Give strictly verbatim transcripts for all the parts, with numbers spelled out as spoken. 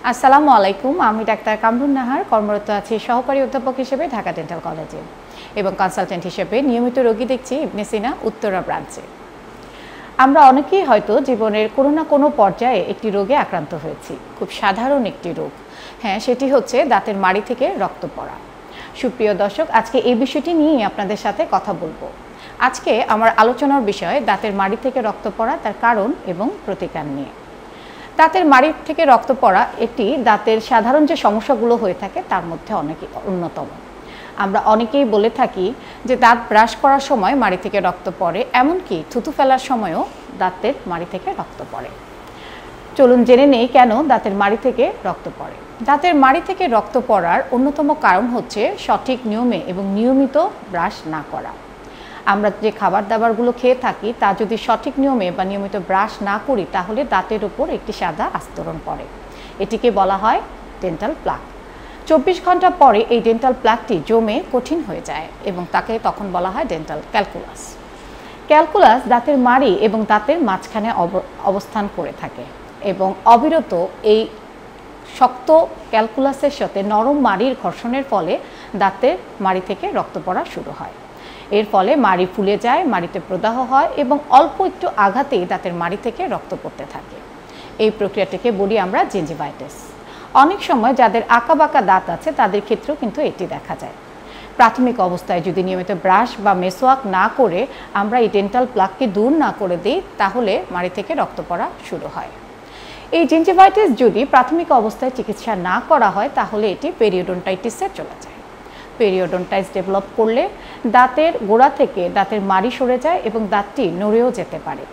আসসালামু আলাইকুম, আমি ডাক্তার কামরুন নাহার, কর্মরত আছি সহকারী অধ্যাপক হিসেবে ঢাকা ডেন্টাল কলেজে এবং কনসালটেন্ট হিসেবে নিয়মিত রোগী দেখছি ইবনে সিনা উত্তরা ব্রাঞ্চে। আমরা অনেকেই হয়তো জীবনের কোনো না কোনো পর্যায়ে একটি রোগে আক্রান্ত হয়েছি। খুব সাধারণ একটি রোগ, হ্যাঁ, সেটি হচ্ছে দাঁতের মাড়ি থেকে রক্ত পড়া। সুপ্রিয় দর্শক, আজকে এই বিষয়টি নিয়েই আপনাদের সাথে কথা বলবো। আজকে আমার আলোচনার বিষয় দাঁতের মাড়ি থেকে রক্ত পড়া, তার কারণ এবং প্রতিকার নিয়ে। দাঁতের মাড়ি থেকে রক্ত পড়া এটি দাঁতের সাধারণ যে সমস্যাগুলো হয়ে থাকে তার মধ্যে অনেক অন্যতম। আমরা অনেকেই বলে থাকি যে দাঁত ব্রাশ করার সময় মাড়ি থেকে রক্ত পড়ে, এমনকি থুতু ফেলার সময়ও দাঁতের মাড়ি থেকে রক্ত পড়ে। চলুন জেনে নেই কেন দাঁতের মাড়ি থেকে রক্ত পড়ে। দাঁতের মাড়ি থেকে রক্ত পড়ার অন্যতম কারণ হচ্ছে সঠিক নিয়মে এবং নিয়মিত ব্রাশ না করা। আমরা যে খাবার দাবারগুলো খেয়ে থাকি তা যদি সঠিক নিয়মে বা নিয়মিত ব্রাশ না করি তাহলে দাঁতের উপর একটি সাদা আস্তরণ পড়ে। এটিকে বলা হয় ডেন্টাল প্লাক। চব্বিশ ঘন্টা পরে এই ডেন্টাল প্লাকটি জমে কঠিন হয়ে যায় এবং তাকে তখন বলা হয় ডেন্টাল ক্যালকুলাস। ক্যালকুলাস দাঁতের মাড়ি এবং দাঁতের মাঝখানে অবস্থান করে থাকে এবং অবিরত এই শক্ত ক্যালকুলাসের সাথে নরম মাড়ির ঘর্ষণের ফলে দাঁতের মাড়ি থেকে রক্ত পড়া শুরু হয়। এর ফলে মাড়ি ফুলে যায়, মাড়িতে প্রদাহ হয় এবং অল্প একটু আঘাতেই দাঁতের মাড়ি থেকে রক্ত পড়তে থাকে। এই প্রক্রিয়াটিকে বলি আমরা জিঞ্জিভাইটিস। অনেক সময় যাদের আঁকা বাঁকা দাঁত আছে তাদের ক্ষেত্রেও কিন্তু এটি দেখা যায়। প্রাথমিক অবস্থায় যদি নিয়মিত ব্রাশ বা মেসওয়াক না করে আমরা এই ডেন্টাল প্লাককে দূর না করে দিই তাহলে মাড়ি থেকে রক্ত পড়া শুরু হয়। এই জিঞ্জিভাইটিস যদি প্রাথমিক অবস্থায় চিকিৎসা না করা হয় তাহলে এটি পেরিওডন্টাইটিসে চলে যায়। পেরিওডন্টাইটিস ডেভেলপ করলে দাঁতের গোড়া থেকে দাঁতের মাড়ি সরে যায় এবং দাঁতটি নড়েও যেতে পারে।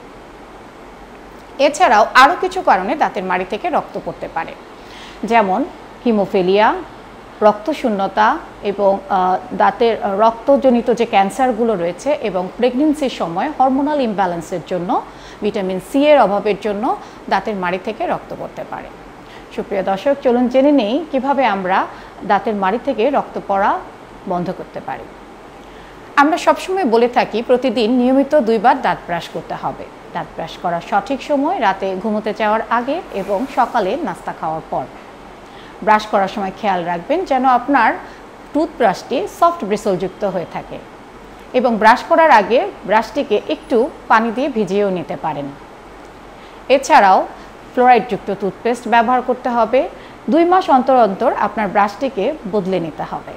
এছাড়াও আরও কিছু কারণে দাঁতের মাড়ি থেকে রক্ত পড়তে পারে, যেমন হিমোফিলিয়া, রক্তশূন্যতা এবং দাঁতের রক্তজনিত যে ক্যান্সারগুলো রয়েছে এবং প্রেগনেন্সির সময় হরমোনাল ইমব্যালেন্সের জন্য, ভিটামিন সি এর অভাবের জন্য দাঁতের মাড়ি থেকে রক্ত পড়তে পারে। সুপ্রিয় দর্শক, চলুন জেনে নেই কীভাবে আমরা দাঁতের মাড়ি থেকে রক্ত পড়া বন্ধ করতে পারি। আমরা সবসময় বলে থাকি প্রতিদিন নিয়মিত দুইবার দাঁত ব্রাশ করতে হবে। দাঁত ব্রাশ করার সঠিক সময় রাতে ঘুমোতে যাওয়ার আগে এবং সকালে নাস্তা খাওয়ার পর। ব্রাশ করার সময় খেয়াল রাখবেন যেন আপনার টুথব্রাশটি সফট ব্রিসলযুক্ত হয়ে থাকে এবং ব্রাশ করার আগে ব্রাশটিকে একটু পানি দিয়ে ভিজিয়েও নিতে পারেন। এছাড়াও ফ্লোরাইডযুক্ত টুথপেস্ট ব্যবহার করতে হবে। দুই মাস অন্তর অন্তর আপনার ব্রাশটিকে বদলে নিতে হবে।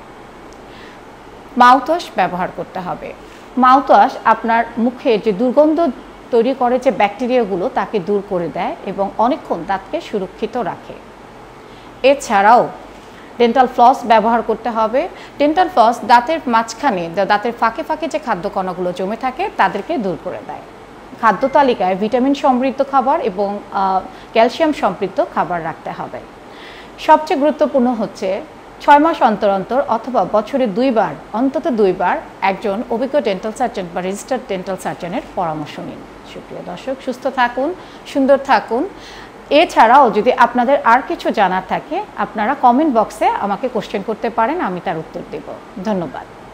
মাউথওয়াশ ব্যবহার করতে হবে। মাউথওয়াশ আপনার মুখে যে দুর্গন্ধ তৈরি করে যে ব্যাকটেরিয়াগুলো তাকে দূর করে দেয় এবং অনেকক্ষণ দাঁতকে সুরক্ষিত রাখে। এছাড়াও ডেন্টাল ফ্লস ব্যবহার করতে হবে। ডেন্টাল ফ্লস দাঁতের মাঝখানে, দাঁতের ফাঁকে ফাঁকে যে খাদ্যকণাগুলো জমে থাকে তাদেরকে দূর করে দেয়। খাদ্য তালিকায় ভিটামিন সমৃদ্ধ খাবার এবং ক্যালসিয়াম সমৃদ্ধ খাবার রাখতে হবে। সবচেয়ে গুরুত্বপূর্ণ হচ্ছে ছয় মাস অন্তর অন্তর অথবা বছরে দুইবার, অন্তত দুইবার একজন অভিজ্ঞ ডেন্টাল সার্জন বা রেজিস্টার্ড ডেন্টাল সার্জনের পরামর্শ নিন। সুপ্রিয় দর্শক, সুস্থ থাকুন, সুন্দর থাকুন। এছাড়াও যদি আপনাদের আর কিছু জানার থাকে আপনারা কমেন্ট বক্সে আমাকে কোশ্চেন করতে পারেন, আমি তার উত্তর দেব। ধন্যবাদ।